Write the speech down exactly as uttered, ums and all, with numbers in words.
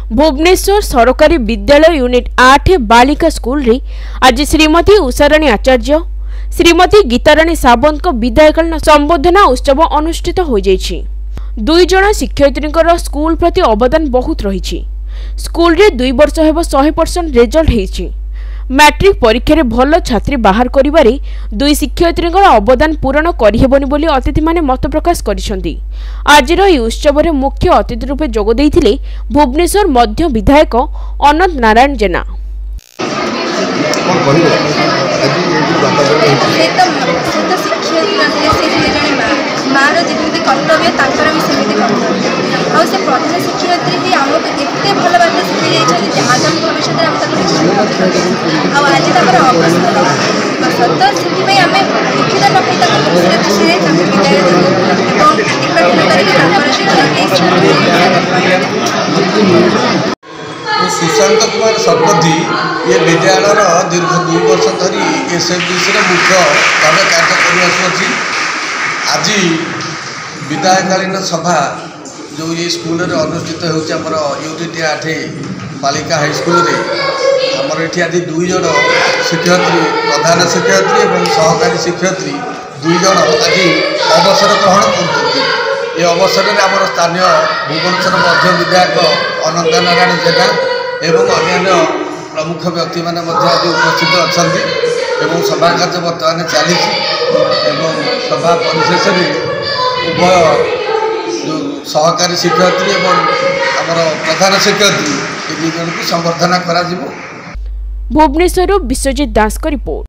भुवनेश्वर सरकारी विद्यालय यूनिट आठ बालिका स्कूल रे आज श्रीमती उषाराणी आचार्य श्रीमती गीताराणी सावंत विदायकालीन संबोधना उत्सव अनुष्ठित हो जाइछि। दुई जन शिक्षयित्री स्कूल प्रति अवदान बहुत रही। स्कूल रे दुई वर्ष हेब सौ परसेंट रिजल्ट हेछि। मैट्रिक परीक्षा रे भल छात्री बाहर करिबारे दुई शिक्षयित्री अवदान पूरण करिहेबनी बोली अतिथि माने मत प्रकाश करिसंती। आजिर ଏହି उत्सव मुख्य अतिथि रूपे जोग देइथिले भुवनेश्वर मध्य विधायक अनंत नारायण जेना। मार जमी कर्तव्य तर भी सेमती कर्तव्य आसे प्रधान शिक्षयित्री ही आमको एत भल बात शिखी आगामी भविष्य में आम आज अवसर सत से आम लिखित न खुशी विदाय सुशांत कुमार शतपथी ये विद्यालय दीर्घ दुई वर्ष धरी एसएफडीसी मुख्य भाव कार्य कर आज विदायकालीन सभा जो ये स्कूल रे अनुष्ठित होमर यूनिट आठ बालिका हाईस्कल आमर ये आज दुई जन शिक्षयित्री प्रधान शिक्षयित्री और सहकारी शिक्षयित्री दुई जन आज अवसर ग्रहण कर अवसर में आम स्थानीय भुवनेश्वर मध्य विधायक अनंत नारायण जेना एवं अन्य प्रमुख व्यक्ति मैंने आज उपस्थित अच्छा सभा कार्य बर्तमान चली सभा परिशेष उभय जो सहकारी शिक्षयित्री और आमर प्रधान शिक्षयित्री ये दुई जन को संबर्धना करा। भुवनेश्वर विश्वजित दास का रिपोर्ट।